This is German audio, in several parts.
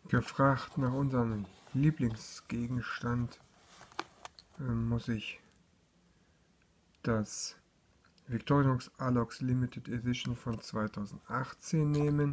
gefragt nach unserem Lieblingsgegenstand, muss ich das Victorinox Alox Limited Edition von 2018 nehmen,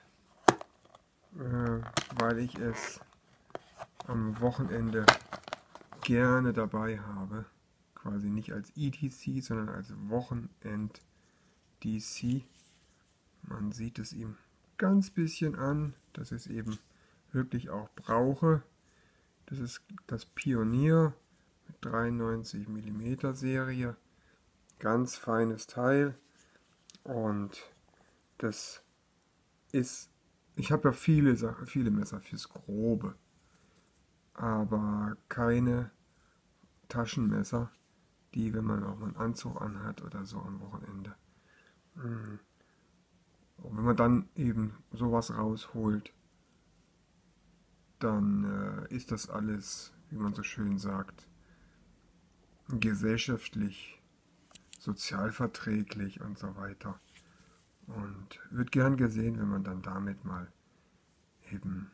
weil ich es am Wochenende gerne dabei habe. Quasi nicht als ETC, sondern als Wochenend-DC. Man sieht es ihm ganz bisschen an, dass ich es eben wirklich auch brauche. Das ist das Pionier mit 93 mm Serie. Ganz feines Teil. Und das ist, ich habe ja viele Messer fürs Grobe, aber keine Taschenmesser, die, wenn man auch mal einen Anzug anhat oder so am Wochenende. Und wenn man dann eben sowas rausholt, dann ist das alles, wie man so schön sagt, gesellschaftlich, sozialverträglich und so weiter. Und wird gern gesehen, wenn man dann damit mal eben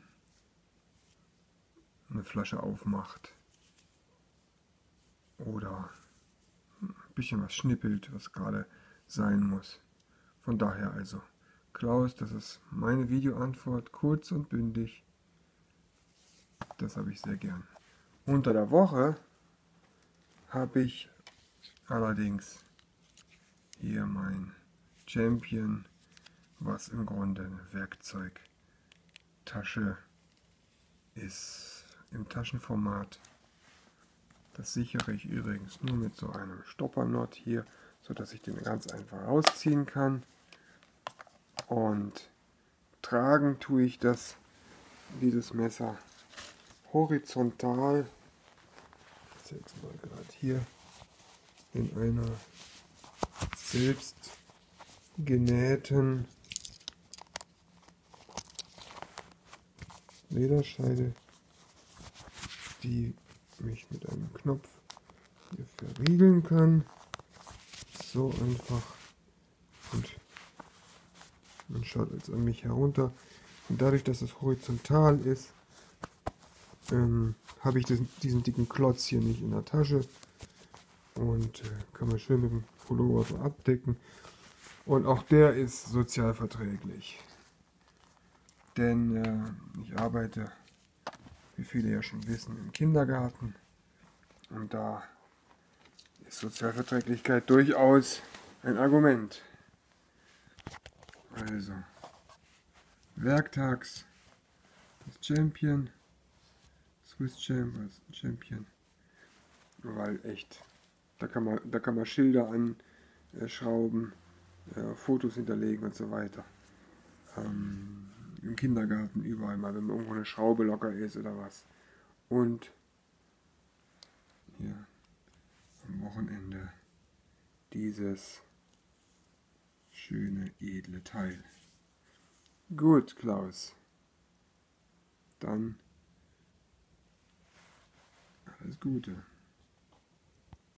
eine Flasche aufmacht oder ein bisschen was schnippelt, was gerade sein muss. Von daher also, Klaus, das ist meine Videoantwort, kurz und bündig. Das habe ich sehr gern. Unter der Woche habe ich allerdings hier mein Champion, was im Grunde eine Werkzeugtasche ist im Taschenformat. Das sichere ich übrigens nur mit so einem Stoppernot hier, sodass ich den ganz einfach rausziehen kann. Und tragen tue ich dieses Messer horizontal. Ich zeige es mal gerade hier in einer selbst genähten Lederscheide, die mich mit einem Knopf hier verriegeln kann. So einfach. Und man schaut jetzt an mich herunter. Und dadurch, dass es horizontal ist, habe ich diesen dicken Klotz hier nicht in der Tasche. Und kann man schön mit dem Pullover so abdecken. Und auch der ist sozialverträglich. Denn ich arbeite, wie viele ja schon wissen, im Kindergarten. Und da ist Sozialverträglichkeit durchaus ein Argument. Also, werktags das Champion, Swiss Champion, weil echt, da kann man Schilder anschrauben, Fotos hinterlegen und so weiter. Im Kindergarten überall mal, wenn irgendwo eine Schraube locker ist oder was. Und hier am Wochenende dieses schöne, edle Teil. Gut, Klaus. Dann alles Gute.